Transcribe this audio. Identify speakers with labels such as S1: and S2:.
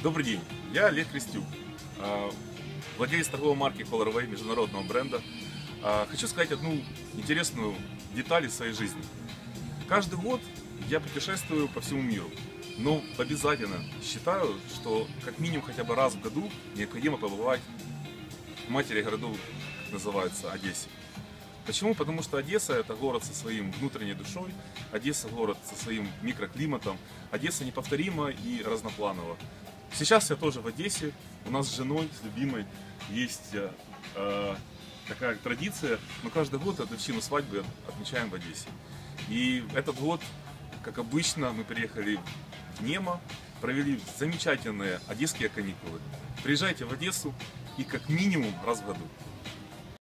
S1: Добрый день, я Олег Крестюк, владелец торговой марки Colorway, международного бренда. Хочу сказать одну интересную деталь из своей жизни. Каждый год я путешествую по всему миру, но обязательно считаю, что как минимум хотя бы раз в году необходимо побывать в матери городов, как называется, Одессе. Почему? Потому что Одесса — это город со своим внутренней душой, Одесса — город со своим микроклиматом, Одесса неповторима и разнопланова. Сейчас я тоже в Одессе, у нас с женой, с любимой, есть такая традиция, мы каждый год годовщину свадьбы отмечаем в Одессе. И этот год, как обычно, мы приехали в Немо, провели замечательные одесские каникулы. Приезжайте в Одессу и как минимум раз в году.